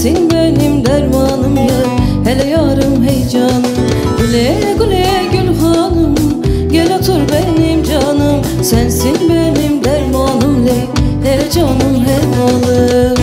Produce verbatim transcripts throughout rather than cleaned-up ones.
sensin benim dermanım yar. Hele yarım hey canım, güle güle gül hanım, gel otur benim canım. Sensin benim dermanım ley, hele canım hey malım.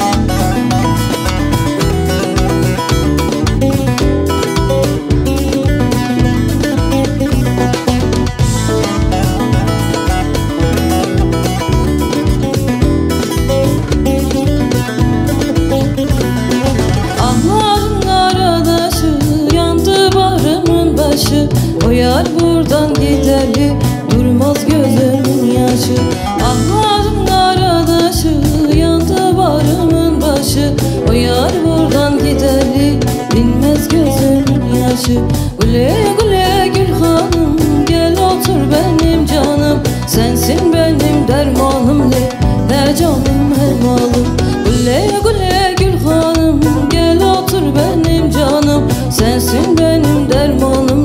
O yar buradan giderli, durmaz gözümün yaşı. Ahlarım karadaşı, yandı barımın başı. O yar buradan giderli, dinmez gözümün yaşı. Güle güle gül hanım, gel otur benim canım. Sensin benim dermanım le, he canım he malım. Güle güle gül hanım, gel otur benim canım. Sensin benim dermanım